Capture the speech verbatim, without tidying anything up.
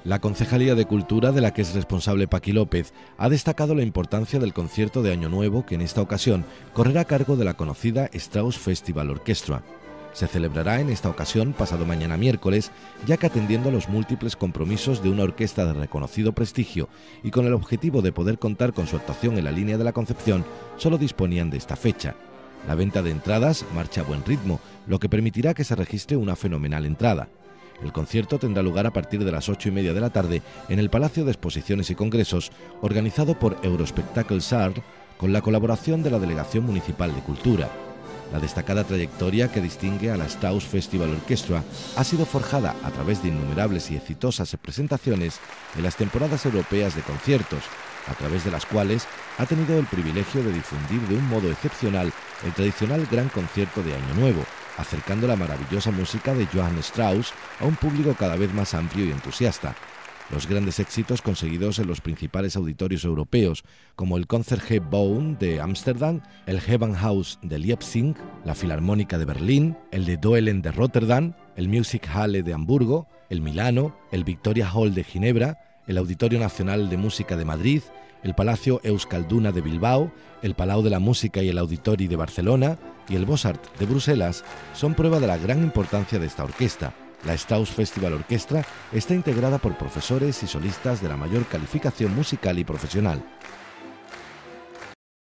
La Concejalía de Cultura, de la que es responsable Paqui López, ha destacado la importancia del concierto de Año Nuevo, que en esta ocasión correrá a cargo de la conocida Strauss Festival Orchestra. Se celebrará en esta ocasión pasado mañana miércoles, ya que atendiendo a los múltiples compromisos de una orquesta de reconocido prestigio y con el objetivo de poder contar con su actuación en la línea de la Concepción, solo disponían de esta fecha. La venta de entradas marcha a buen ritmo, lo que permitirá que se registre una fenomenal entrada. El concierto tendrá lugar a partir de las ocho y media de la tarde en el Palacio de Exposiciones y Congresos, organizado por Eurospectacle Sarl, con la colaboración de la Delegación Municipal de Cultura. La destacada trayectoria que distingue a la Strauss Festival Orchestra ha sido forjada a través de innumerables y exitosas presentaciones en las temporadas europeas de conciertos, a través de las cuales ha tenido el privilegio de difundir de un modo excepcional el tradicional gran concierto de Año Nuevo, acercando la maravillosa música de Johann Strauss a un público cada vez más amplio y entusiasta. Los grandes éxitos conseguidos en los principales auditorios europeos, como el Concertgebouw de Ámsterdam, el Gewandhaus de Leipzig, la Filarmónica de Berlín, el de Doelen de Rotterdam, el Musikhalle de Hamburgo, el Milano, el Victoria Hall de Ginebra, el Auditorio Nacional de Música de Madrid, el Palacio Euskalduna de Bilbao, el Palau de la Música y el Auditori de Barcelona y el Bossart de Bruselas son prueba de la gran importancia de esta orquesta. La Strauss Festival Orchestra está integrada por profesores y solistas de la mayor calificación musical y profesional.